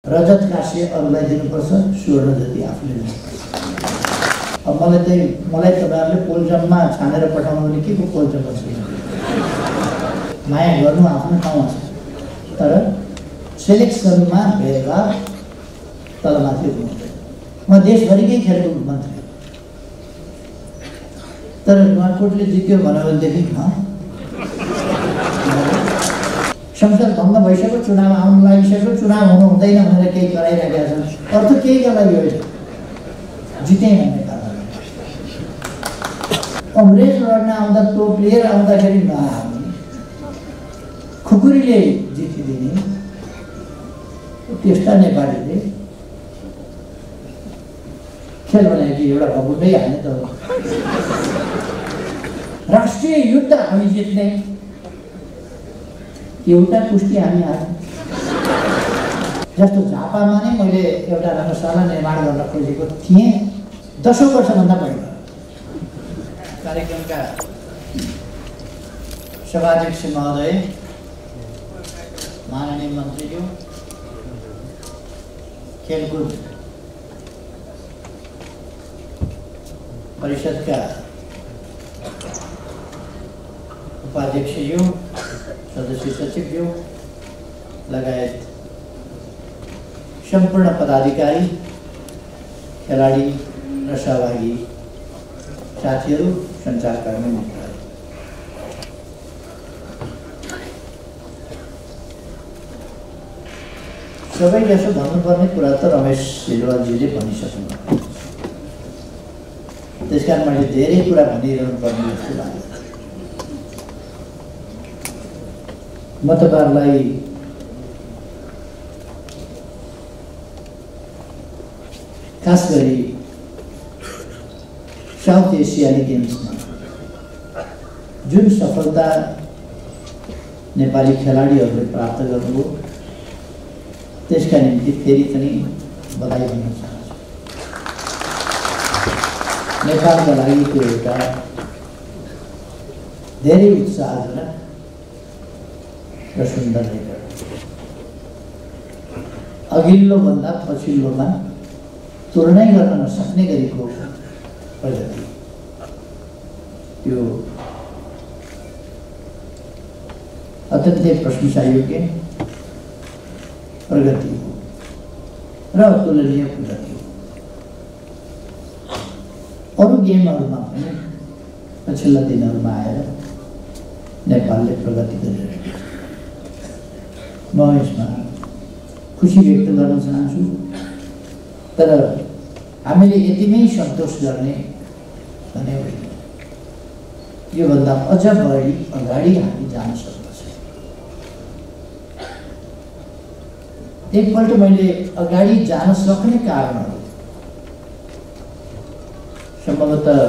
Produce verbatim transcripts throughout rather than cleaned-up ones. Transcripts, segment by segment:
रजत काँस्य अरूलाई दिनुपर्छ, स्वर्ण जति आफूले लिनुपर्छ। अब मलाई चाहिँ मलाई तपाईँहरूले पोल्जममा छानेर पठाउनु भने के को पोल्जम गर्छ? माया गर्नु आफ्नो ठाउँमा छ, तर सेलेक्सनमा भेदभाव तलमाथि हुनुहुँदैन। म देशभरिकै खेलकुद मन्त्री, तर नुवाकोटले जित्यो भन्यो भनेदेखि संसद भङ्ग भइसक्यो, चुनाव आउनु लागिसक्यो, चुनाव हुनु हुँदैन भनेर केही गराइरहेका छन्। अर्थ केहीका लागि होइन, जितेँ भन्ने कारणले। अङ्ग्रेज लड्न आउँदा तोप लिएर आउँदाखेरि नआउने, खुकुरीले जितिदिने त्यस्ता नेपालीले खेल बनायो कि एउटा भगुटै हाल्ने त हो। राष्ट्रिय युद्ध हामी जित्ने, एउटा कुस्ती हामी हाल्ने। जस्तो झापामा नै मैले एउटा रङ्गशाला निर्माण गर्न खोजेको थिएँ दसौँ वर्षभन्दा पहिला। कार्यक्रमका सभाध्यक्ष महोदय, माननीय मन्त्रीज्यू, खेलकुद परिषदका उपाध्यक्षज्यू, सदस्य सचिवज्यू लगायत सम्पूर्ण पदाधिकारी, खेलाडी र सहभागी साथीहरू, सञ्चारकर्मी मित्रहरू, सबैजसो भन्नुपर्ने कुरा त रमेश सिलवालजीले भनिसक्नुभयो। त्यसकारण मैले धेरै कुरा भनिरहनु पर्ने जस्तो लाग्यो। म तपाईँहरूलाई खास गरी साउथ एसियाली गेम्समा जुन सफलता नेपाली खेलाडीहरूले प्राप्त गर्नुभयो त्यसका निम्ति फेरि पनि बधाई दिन चाहन्छु। नेपालका लागि त्यो एउटा धेरै उत्साहजनक र सुन्दर रेकर्ड। अघिल्लोभन्दा पछिल्लोमा तुलनै गर्न नसक्ने गरीको प्रगति, त्यो अत्यन्तै प्रशंसायोग्य प्रगति हो र अतुलनीय प्रगति हो। अरू गेमहरूमा पनि पछिल्ला दिनहरूमा आएर नेपालले प्रगति गरिरहेको छ। म यसमा खुसी व्यक्त गर्न चाहन्छु, तर हामीले यति नै सन्तोष गर्ने भने होइन। योभन्दा अझ बढी अगाडि हामी जान सक्दछ। एकपल्ट मैले अगाडि जान सक्ने कारणहरू सम्भवतः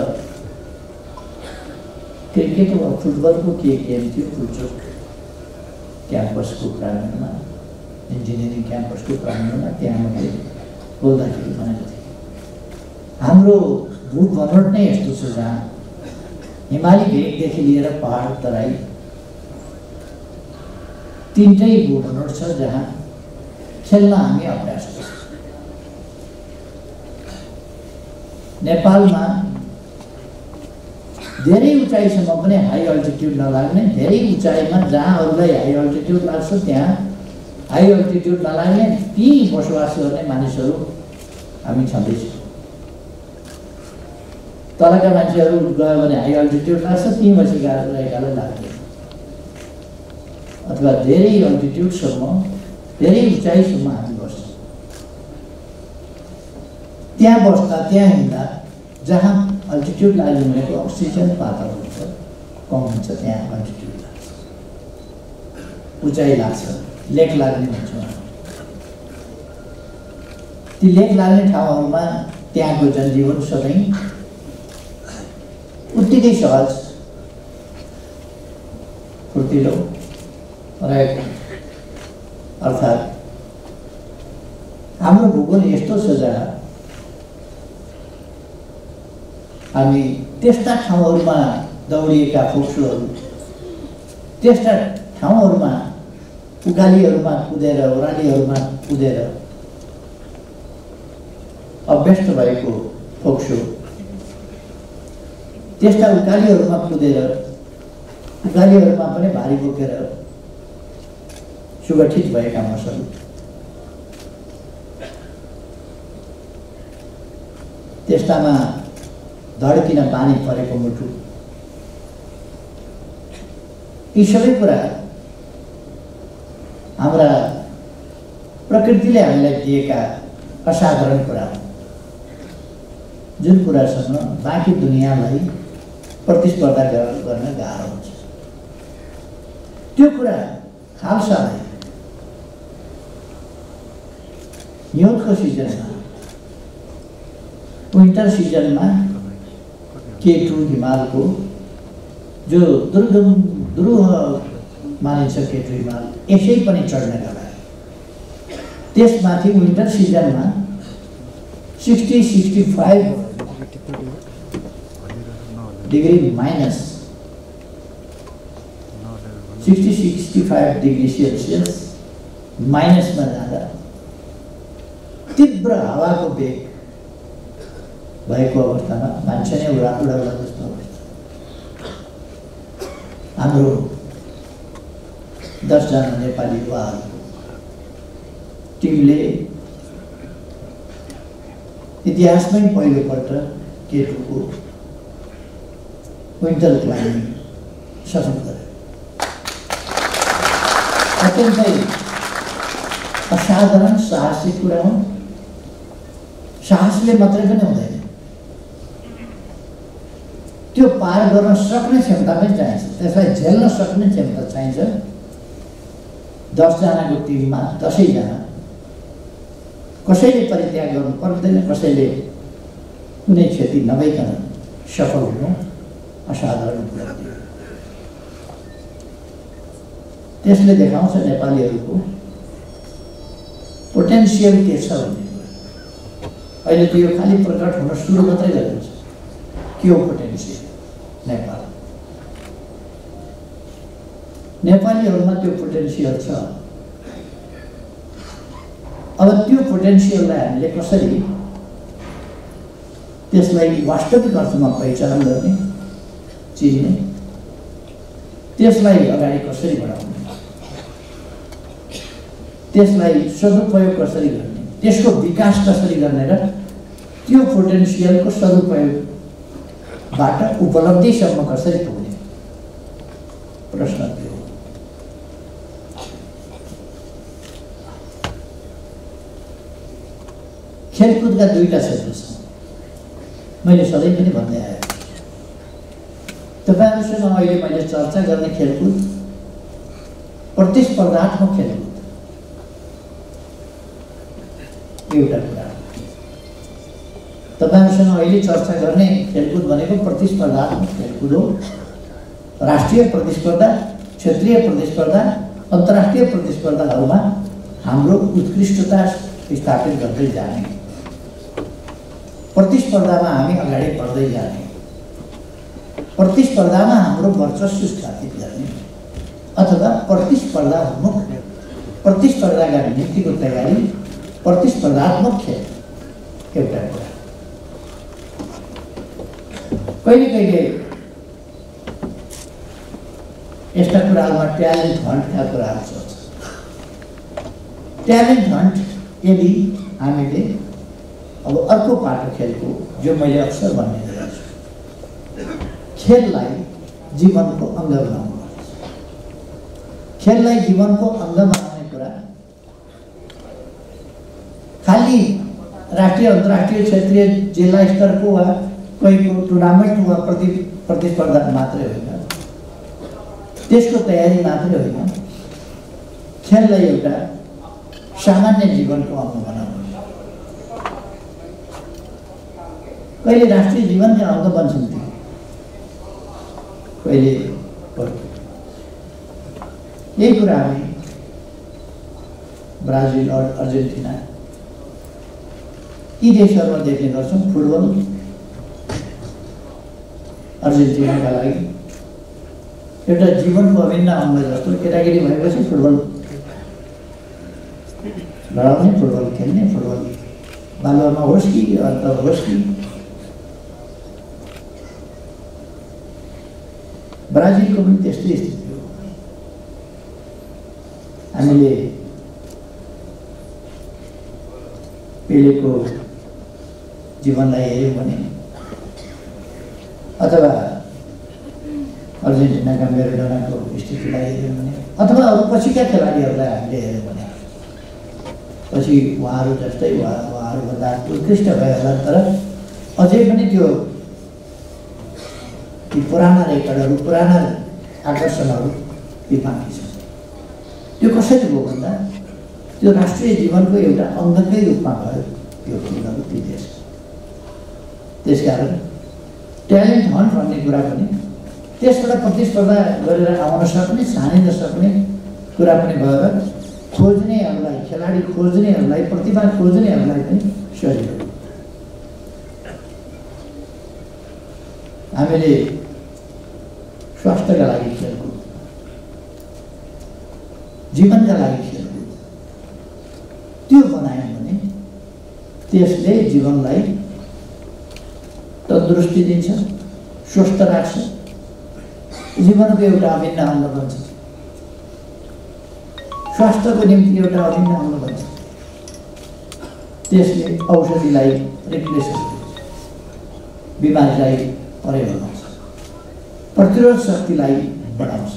क्रिकेट वा फुटबलको के गेम थियो, फुटचोक क्याम्पसको प्राङ्गणमा, इन्जिनियरिङ क्याम्पसको प्राङ्गणमा, त्यहाँ मैले बोल्दाखेरि भनेको थिएँ हाम्रो भूट बनोट नै यस्तो छ जहाँ हिमाली भेगदेखि लिएर पहाड तराई तिनटै भूट बनोट छ जहाँ खेल्न हामी अभ्यास गर्छौँ। नेपालमा धेरै उचाइसम्म पनि हाई अल्टिट्युड नलाग्ने, धेरै उचाइमा जहाँ अरूलाई हाई अल्टिट्युड लाग्छ त्यहाँ हाई अल्टिट्युड नलाग्ने, ती बसोबास गर्ने मानिसहरू हामी छँदैछौँ। तलका मान्छेहरू गयो भने हाई अल्टिट्युड लाग्छ, ती मान्छे रहेकालाई लाग्दैन। अथवा धेरै अल्टिट्युडसम्म, धेरै उचाइसम्म हामी बस्छौँ। त्यहाँ बस्दा, त्यहाँ हिँड्दा जहाँ अल्टिट्युड लाग्ने भनेको अक्सिजन पातल हुन्छ, कम हुन्छ, त्यहाँ अल्टिट्युड लाग्छ, उचाइ लाग्छ, लेक लाग्ने भन्छौँ। ती लेक लाग्ने ठाउँहरूमा त्यहाँको जनजीवन सधैँ उत्तिकै सहज, फुर्तिलो रहेको। अर्थात् हाम्रो भूगोल यस्तो छ जहाँ हामी त्यस्ता ठाउँहरूमा दौडिएका फोक्सोहरू, त्यस्ता ठाउँहरूमा उकालीहरूमा कुदेर, ओह्रालीहरूमा कुदेर अभ्यस्त भएको फोक्सो त्यस्ता उकालीहरूमा कुदेर उकालीहरूमा पनि भारी बोकेर सुगठित भएका मसल त्यस्तामा धड्किन बानी परेको मुटु यी सबै कुरा हाम्रा प्रकृतिले हामीलाई दिएका असाधारण कुरा हो जुन कुरासँग बाँकी दुनियाँलाई प्रतिस्पर्धा गर्न गाह्रो हुन्छ। त्यो कुरा खालसालाई हिउँदको सिजनमा विन्टर सिजनमा के टू हिमालको जो दुर्गम दुरूह मानिन्छ के टू हिमाल यसै पनि चढ्नका लागि त्यसमाथि विन्टर सिजनमा sixty sixty five degree minus sixty sixty five degree celsius माइनसमा जाँदा तीव्र हावाको वेग भएको अवस्थामा मान्छे नै उडा उडाउला जस्तो अवस्था हाम्रो दसजना नेपाली युवाहरूको टिमले इतिहासमै पहिलोपल्ट के टूको विन्टर क्लाइम्बिङ सफल गरे। अत्यन्तै असाधारण साहसिक कुरा हो। साहसले मात्रै पनि हुँदैन, त्यो पार गर्न सक्ने क्षमता पनि चाहिन्छ, त्यसलाई झेल्न सक्ने क्षमता चाहिन्छ। दसजनाको टिममा दसैँजना कसैले परित्याग गर्नु पर्दैन, कसैले कुनै क्षति नभइकन सफल हुनु असाधारण कुरा हो। त्यसले देखाउँछ नेपालीहरूको पोटेन्सियल के छ भन्ने कुरा। अहिले त यो खालि प्रकट हुन सुरु मात्रै गरेको छ। के हो पोटेन्सियल? नेपाल नेपालीहरूमा त्यो पोटेन्सियल छ। अब त्यो पोटेन्सियललाई हामीले कसरी त्यसलाई वास्तविक अर्थमा पहिचान गर्ने, चिन्ने, त्यसलाई अगाडि कसरी बढाउने, त्यसलाई सदुपयोग कसरी गर्ने, त्यसको विकास कसरी गर्ने र त्यो पोटेन्सियलको सदुपयोगबाट उपलब्धिसम्म कसरी पुग्ने प्रश्न थियो। खेलकुदका दुईटा क्षेत्र छन्, मैले सधैँ पनि भन्दै आएको। तपाईँहरूसँग अहिले मैले चर्चा गर्ने खेलकुद प्रतिस्पर्धात्मक खेलकुद एउटा कुरा। तपाईँहरूसँग अहिले चर्चा गर्ने खेलकुद भनेको प्रतिस्पर्धात्मक खेलकुद हो। राष्ट्रिय प्रतिस्पर्धा, क्षेत्रीय प्रतिस्पर्धा, अन्तर्राष्ट्रिय प्रतिस्पर्धाहरूमा हाम्रो उत्कृष्टता स्थापित गर्दै जाने, प्रतिस्पर्धामा हामी अगाडि बढ्दै जाने, प्रतिस्पर्धामा हाम्रो वर्चस्व स्थापित गर्ने अथवा प्रतिस्पर्धा मुख प्रतिस्पर्धाका निम्तिको तयारी, प्रतिस्पर्धात्मक खेल एउटा कुरा। कहिले कहिले यस्ता कुराहरूमा ट्यालेन्ट हन्टका कुराहरू चल्छ। ट्यालेन्ट हन्ट यदि हामीले अब अर्को पाटो खेलको, जो मैले अक्सर भन्ने गर्छु, खेललाई जीवनको अङ्ग बनाउनु, खेललाई जीवनको अङ्ग बनाउने कुरा खालि राष्ट्रिय, अन्तर्राष्ट्रिय, क्षेत्रीय, जिल्ला स्तरको वा कोहीको टुर्नामेन्ट वा प्रति प्रतिस्पर्धा मात्रै होइन, त्यसको तयारी मात्रै होइन, खेललाई एउटा सामान्य जीवनको अङ्ग बनाउनु। कहिले राष्ट्रिय जीवनका अङ्ग बन्छन् ती, कहिले यही कुरा हामी ब्राजिल और अर्जेन्टिना यी देशहरूमा देख्ने गर्छौँ। फुटबल अर्जेन्टिनाका लागि एउटा जीवनको अभिन्न अङ्ग जस्तो, केटाकेटी भएपछि फुटबल लडाउने, फुटबल खेल्ने, फुटबल बालुवामा होस् कि अथवा होस् कि ब्राजिलको पनि त्यस्तै स्थिति हो। हामीले पेलेको जीवनलाई हेऱ्यौँ भने अथवा अर्जेन्टिनाका मेराडोनाको स्थितिलाई हेऱ्यौँ भने अथवा अरू पछिका खेलाडीहरूलाई हामीले हेऱ्यौँ भने पछि उहाँहरू जस्तै उहाँ उहाँहरूभन्दा उत्कृष्ट भयो होला, तर अझै पनि त्यो ती पुराना रेकर्डहरू पुराना आकर्षणहरू ती बाँकी छ। त्यो कसरी भयो भन्दा त्यो राष्ट्रिय जीवनको एउटा अङ्गकै रूपमा भयो त्यो खेलहरू ती देश। त्यसकारण ट्यालेन्ट हन्ट भन्ने कुरा पनि त्यसबाट प्रतिस्पर्धा गरेर आउन सक्ने छानिन सक्ने कुरा पनि भयो र खोज्नेहरूलाई खेलाडी खोज्नेहरूलाई प्रतिभा खोज्नेहरूलाई पनि सजिलो। हामीले स्वास्थ्यका लागि खेलकुद, जीवनका लागि खेलकुद त्यो बनायौँ भने त्यसले जीवनलाई तन्दुरुस्ती दिन्छ, स्वस्थ राख्छ, जीवनको एउटा अभिन्न अङ्ग बन्छ, स्वास्थ्यको निम्ति एउटा अभिन्न अङ्ग बन्छ। त्यसले औषधिलाई रिप्लेस गर्छ, बिमारीलाई परे बनाउँछ, प्रतिरोध शक्तिलाई बढाउँछ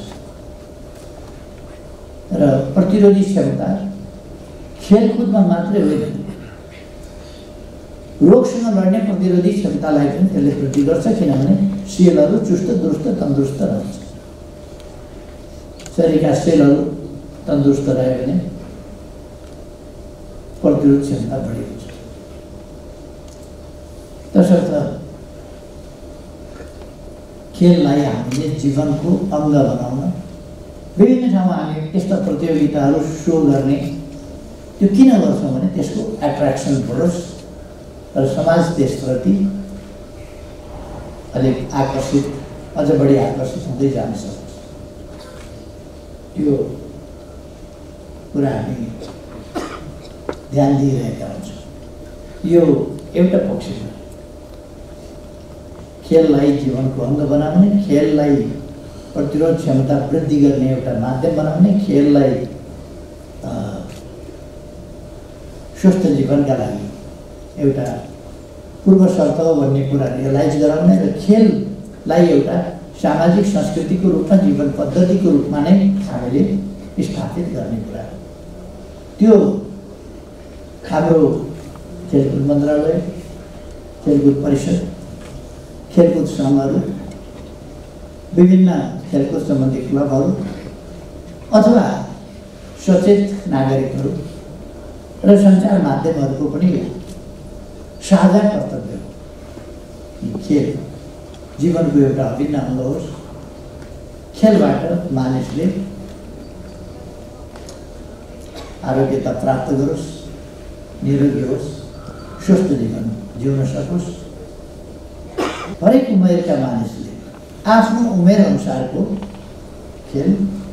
र प्रतिरोधी क्षमता खेलकुदमा मात्रै होइन, रोगसँग लड्ने प्रतिरोधी क्षमतालाई पनि त्यसले वृद्धि गर्छ। किनभने सेलहरू चुस्त दुरुस्त तन्दुरुस्त रहन्छ। शरीरका सेलहरू तन्दुरुस्त रह्यो भने प्रतिरोध क्षमता बढेको छ। तसर्थ खेललाई हामीले जीवनको अङ्ग बनाउन विभिन्न ठाउँमा हामी यस्ता प्रतियोगिताहरू सो गर्ने त्यो किन गर्छौँ भने त्यसको एट्र्याक्सन बढोस् र समाज त्यसप्रति अलिक आकर्षित अझ बढी आकर्षित हुँदै जान सकोस्। त्यो कुरा हामी ध्यान दिइरहेका हुन्छौँ। यो एउटा पक्ष छ, खेललाई जीवनको अङ्ग बनाउने, खेललाई प्रतिरोध क्षमता वृद्धि गर्ने एउटा माध्यम बनाउने, खेललाई स्वस्थ जीवनका लागि एउटा पूर्व शर्त हो भन्ने कुरा रियलाइज गराउने र खेललाई एउटा सामाजिक संस्कृतिको रूपमा जीवन पद्धतिको रूपमा नै हामीले स्थापित गर्ने कुरा हो। त्यो हाम्रो खेलकुद मन्त्रालय, खेलकुद परिषद, खेलकुद सङ्घहरू, विभिन्न खेलकुद सम्बन्धी क्लबहरू अथवा सचेत नागरिकहरू र सञ्चार माध्यमहरूको पनि साझा कर्तव्य हो। खेल जीवनको एउटा अभिन्न अङ्ग होस्, खेलबाट मानिसले आरोग्यता प्राप्त गरोस्, निरोगी होस्, स्वस्थ जीवन जिउन सकोस्। हरेक उमेरका मानिसले आफ्नो उमेर अनुसारको खेल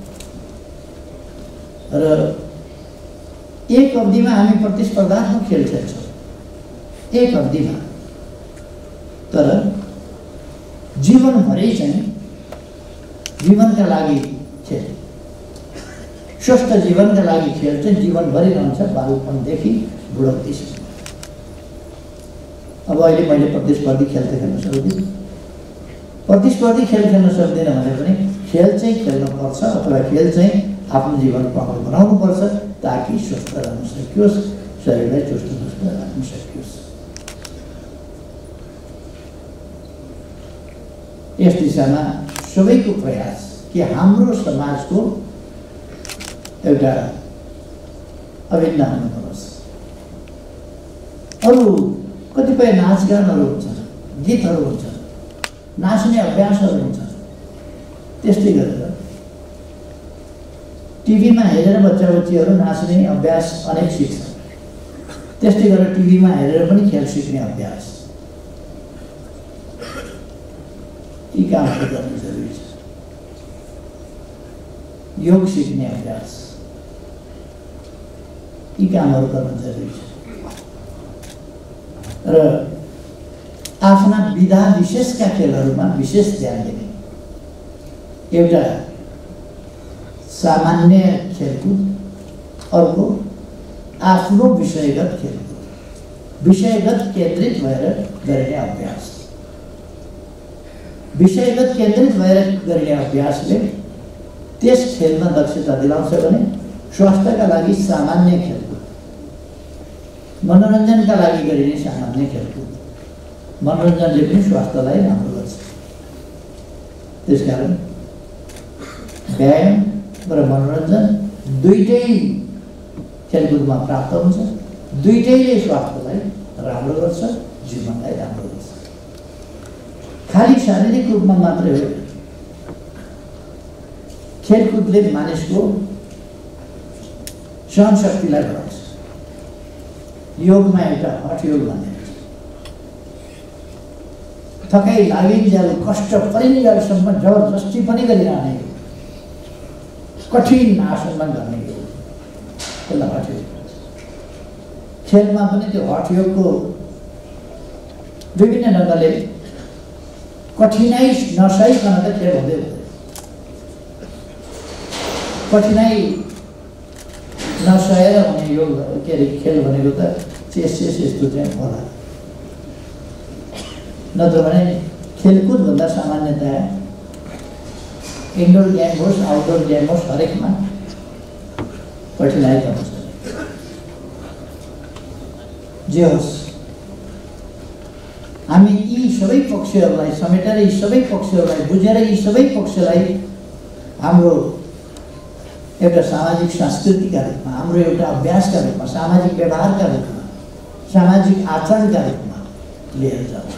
र एक अवधिमा हामी प्रतिस्पर्धात्मक खेल खेल्छौँ, एक अवधिमा, तर जीवनभरि चाहिँ जीवनका लागि खेल, स्वस्थ जीवनका लागि खेल चाहिँ जीवनभरि रहन्छ, बालपनदेखि बुढौतीसम्म। अब अहिले मैले प्रतिस्पर्धी खेल त खेल्न सक्दिनँ, प्रतिस्पर्धी खेल खेल्न सक्दिनँ भने पनि खेल चाहिँ खेल्नुपर्छ अथवा खेल चाहिँ आफ्नो जीवनको अङ्ग बनाउनुपर्छ ताकि स्वस्थ रहन सकियोस्, शरीरलाई चुस्त दुरुस्त राख्न सकियोस्। यस दिशामा सबैको प्रयास कि हाम्रो समाजको एउटा अभिन्न अङ्ग बनोस्। अरू कतिपय नाचगानहरू हुन्छन्, गीतहरू हुन्छन्, नाच्ने अभ्यासहरू हुन्छन्। त्यस्तै गरेर टिभीमा हेरेर बच्चा बच्चीहरू नाच्ने अभ्यास अनेक सिक्छन्। त्यस्तै गरेर टिभीमा हेरेर पनि खेल सिक्ने अभ्यास, यी कामहरू गर्नु जरुरी छ। योग सिक्ने अभ्यास, यी कामहरू गर्नु जरुरी छ। र आफ्ना विधा विशेषका खेलहरूमा विशेष ध्यान दिने। एउटा सामान्य खेलकुद, अर्को आफ्नो विषयगत खेलकुद, विषयगत केन्द्रित भएर गरिने अभ्यास। विषयगत केन्द्रित भएर गरिने अभ्यासले त्यस खेलमा दक्षता दिलाउँछ भने स्वास्थ्यका लागि सामान्य खेलकुद, मनोरञ्जनका लागि गरिने सामान्य खेलकुद, मनोरञ्जनले पनि स्वास्थ्यलाई राम्रो गर्छ। त्यसकारण व्यायाम र मनोरञ्जन दुईटै खेलकुदमा प्राप्त हुन्छ, दुईटैले स्वास्थ्यलाई राम्रो गर्छ, जीवनलाई राम्रो गर्छ। खाली शारीरिक रूपमा मात्रै हो, खेलकुदले मानिसको सहनशक्तिलाई बढाउँछ। योगमा एउटा हठ योग भन्ने थकाइ लागिन्जेल कष्ट परिन्जेलसम्म जबरजस्ती पनि गरिरहने योग, कठिन आसनमा गर्ने योग, त्यसलाई हठ योग भन्छ। खेलमा पनि त्यो हठ योगको विभिन्न ढङ्गले कठिनाइ नसहिकन त खेल हुँदै हुँदैन। कठिनाइ नसहेर हुने योग के अरे खेल भनेको त चेस चेस यस्तो चाहिँ होला। नत्र भने खेलकुद भन्दा सामान्यतया इन्डोर गेम होस् आउटडोर गेम होस् हरेकमा कठिनाइ त हुन्छ। जे होस्, हामी यी सबै पक्षहरूलाई समेटेर, यी सबै पक्षहरूलाई बुझेर, यी सबै पक्षलाई हाम्रो एउटा सामाजिक संस्कृतिका रूपमा, हाम्रो एउटा अभ्यासका रूपमा, सामाजिक व्यवहारका रूपमा, सामाजिक आचरणका रूपमा लिएर जान्छ।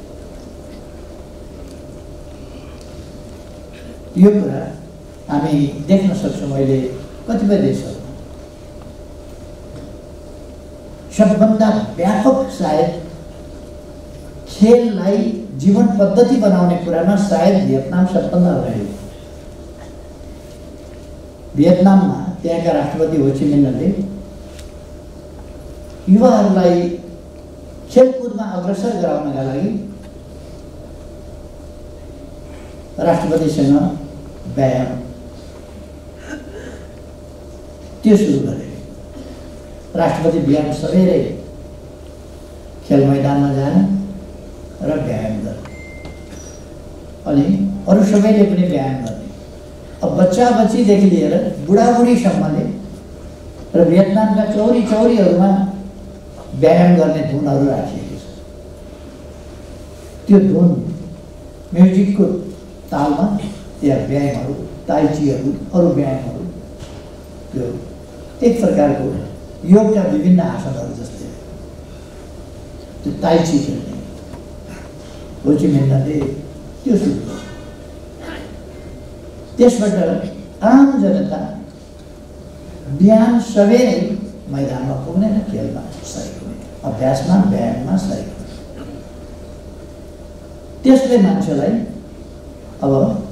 यो कुरा हामी देख्न सक्छौँ अहिले कतिपय देशहरूमा। सबभन्दा व्यापक सायद खेललाई जीवन पद्धति बनाउने कुरामा सायद भियतनाम सबभन्दा अगाडि। भियतनाममा त्यहाँका राष्ट्रपति हो ची मिन्हले युवाहरूलाई खेलकुदमा अग्रसर गराउनका लागि राष्ट्रपतिसँग व्यायाम त्यो सुरु गरे। राष्ट्रपति बिहान सबेरै खेल मैदानमा जाने र व्यायाम गर्ने, अनि अरू सबैले पनि व्यायाम गर्ने। अब बच्चा बच्चीदेखि लिएर बुढाबुढीसम्मले र भियतनामका चौरी चौरीहरूमा व्यायाम गर्ने धुनहरू राखिएको छ। त्यो धुन म्युजिकको तालमा त्यहाँ व्यायामहरू, ताइचीहरू, अरू व्यायामहरू, त्यो एक प्रकारको योगका विभिन्न आसनहरू जस्तै त्यो ताइची खेल्ने हो ची मिन्हले त्यो सुरु गर्यो। त्यसबाट आम जनता बिहान सबेरै मैदानमा पुग्ने र खेलमा सहयोग हुने, अभ्यासमा व्यायाममा सहयोग हुने। त्यसले मान्छेलाई अब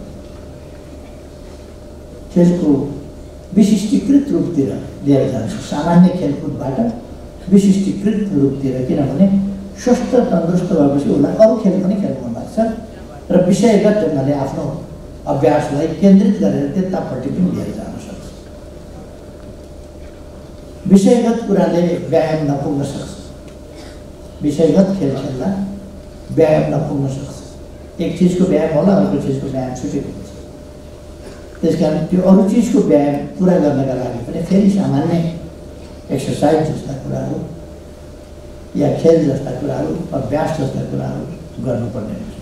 खेलको विशिष्टीकृत रूपतिर लिएर जान्छ, सामान्य खेलकुदबाट विशिष्टीकृत रूपतिर। किनभने स्वस्थ तन्दुरुस्त भएपछि उसलाई अरू खेल पनि खेल्नु मन लाग्छ र विषयगत ढङ्गले आफ्नो अभ्यासलाई केन्द्रित गरेर त्यतापट्टि पनि लिएर जान सक्छ। विषयगत कुराले व्यायाम नपुग्न सक्छ, विषयगत खेल खेल्दा व्यायाम नपुग्न सक्छ। एक चिजको व्यायाम होला, अर्को चिजको व्यायाम छुटेको हुन्छ। त्यसकारण त्यो अरू चिजको व्यायाम पुरा गर्नका लागि पनि फेरि सामान्य एक्सर्साइज जस्ता कुराहरू या खेल जस्ता कुराहरू, अभ्यास जस्ता कुराहरू गर्नुपर्ने हुन्छ।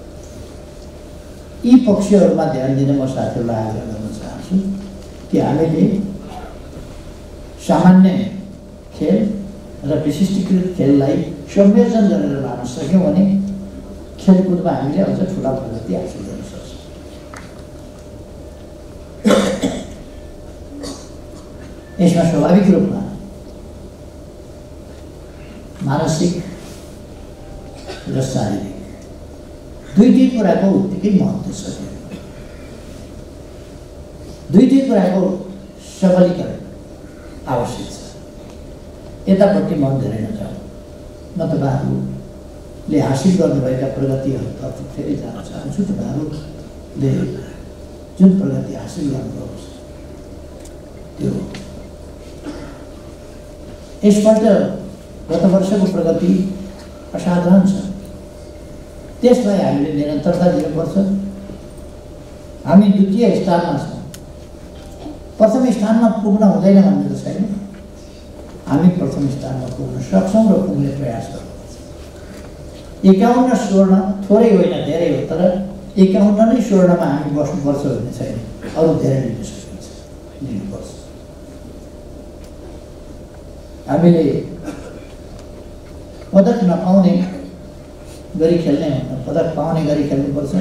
यी पक्षहरूमा ध्यान दिन म साथीहरूलाई आग्रह गर्न चाहन्छु कि हामीले सामान्य खेल र विशिष्टीकृत खेललाई संयोजन गरेर लान सक्यौँ भने खेलकुदमा हामीले अझ ठुला प्रगति हासिल गर्न सक्छौँ। यसमा स्वाभाविक रूपमा मानसिक र शारीरिक दुईटै कुराको उत्तिकै महत्त्व छ। दुईटै कुराको सबलीकरण आवश्यक छ। यतापट्टि मन धेरै नजाऊ, म तपाईँहरूले हासिल गर्नुभएका प्रगतिहरूतर्फ फेरि जान चाहन्छु। तपाईँहरूले जुन प्रगति हासिल गर्नुहोस् त्यो यसपल्ट गत वर्षको प्रगति असाधारण छ। त्यसलाई हामीले निरन्तरता दिनुपर्छ। हामी द्वितीय स्थानमा छौँ, प्रथम स्थानमा पुग्न हुँदैन भन्ने त छैन। हामी प्रथम स्थानमा पुग्न सक्छौँ र पुग्ने प्रयास गर्नुपर्छ। एकाउन्न स्वर्ण थोरै होइन, धेरै हो, तर एकाउन्न नै स्वर्णमा हामी बस्नुपर्छ भन्ने छैन। अरू धेरै लिन सकिन्छ, लिनुपर्छ। हामीले पदक नपाउने गरी खेल्ने हुन्न, पदक पाउने गरी खेल्नुपर्छ।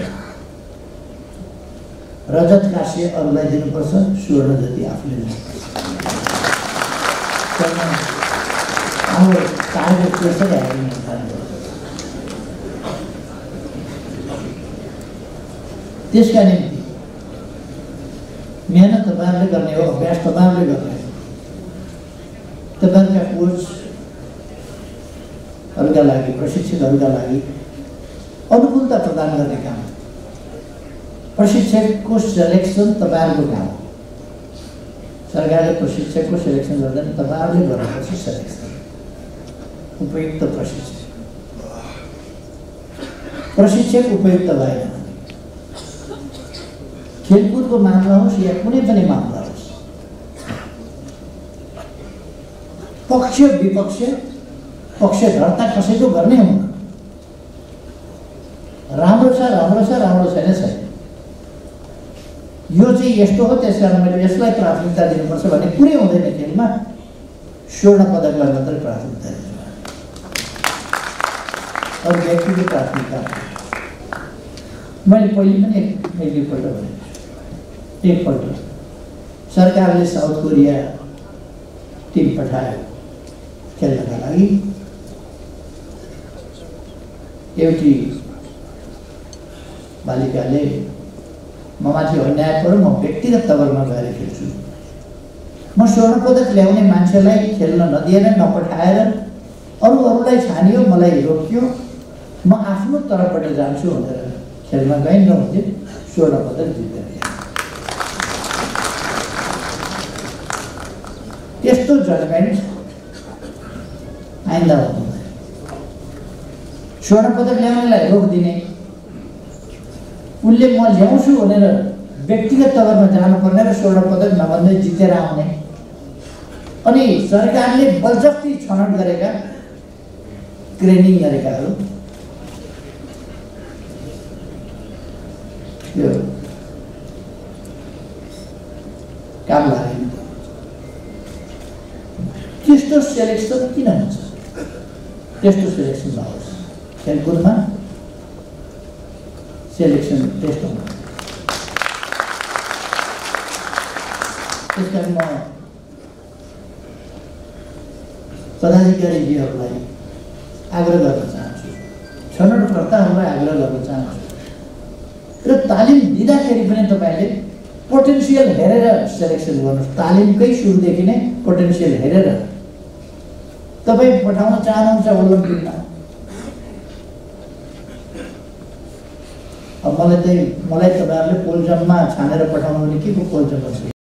रजत काँस्य अरूलाई दिनुपर्छ, स्वर्ण जति आफूले लिनुपर्छ। हाम्रो टार्गेट त्यसरी हामीले निर्धारण गर्नुपर्छ। त्यसका निम्ति मेहनत तपाईँहरूले गर्ने हो, अभ्यास तपाईँहरूले गर्ने हो। तपाईँहरूका कोचहरूका लागि, प्रशिक्षकहरूका लागि अनुकूलता प्रदान गर्ने काम, प्रशिक्षकको सेलेक्सन तपाईँहरूको काम हो। सरकारले प्रशिक्षकको सेलेक्सन गर्दैन, तपाईँहरूले गर्नुपर्छ सेलेक्सन। उपयुक्त प्रशिक्षक प्रशिक्षक उपयुक्त भएन, खेलकुदको मामला होस् या कुनै पनि मामला होस्, पक्ष विपक्ष पक्षधरता कसैको गर्ने हुन्न। राम्रो छ राम्रो छ राम्रो छैन छैन, यो चाहिँ यस्तो हो त्यस कारण मैले यसलाई प्राथमिकता दिनुपर्छ भन्ने कुरै हुँदैन। खेलमा स्वर्ण पदकलाई मात्रै प्राथमिकता दिन्छ, अरू व्यक्तिको प्राथमिकता। मैले पहिले पनि एक एकपल्ट भनेको छु, एकपल्ट सरकारले साउथ कोरिया टिम पठायो खेल्नका लागि। एउटी बालिकाले ममाथि अन्याय पर्यो, म व्यक्तिगत तवरमा गएर खेल्छु, म स्वर्ण पदक ल्याउने मान्छेलाई खेल्न नदिएर नपठाएर अरू अरूलाई छानियो, मलाई रोकियो, म आफ्नो तर्फबाट जान्छु भनेर खेल्न गएँ, नहुँदै स्वर्ण पदक जितेर ल्याएँ। त्यस्तो जजमेन्ट आइन्दा हुँदैन। स्वर्ण पदक ल्याउनेलाई रोक दिने, उसले म ल्याउँछु भनेर व्यक्तिगत तवरमा जानुपर्ने र स्वर्ण पदक नभन्दै जितेर आउने, अनि सरकारले बलजफ्ती छनौट गरेका ट्रेनिङ गरेकाहरू यो काम लागेन। त्यस्तो सेलेक्सन किन हुन्छ? त्यस्तो सेलेक्सन नहोस्। खेलकुदमा सेलेक्सन टेस्ट हुनु। त्यस कारण म पदाधिकारीजीहरूलाई आग्रह गर्न चाहन्छु, छनौटकर्ताहरूलाई आग्रह गर्न चाहन्छु र तालिम दिँदाखेरि पनि तपाईँले पोटेन्सियल हेरेर सेलेक्सन गर्नुहोस्। तालिमकै सुरुदेखि नै पोटेन्सियल हेरेर तपाईँ पठाउन चाहनुहुन्छ ओलम्पिकमा। अब मलाई चाहिँ मलाई तपाईँहरूले पोलजममा छानेर पठाउनु भने के को पोलजम छ?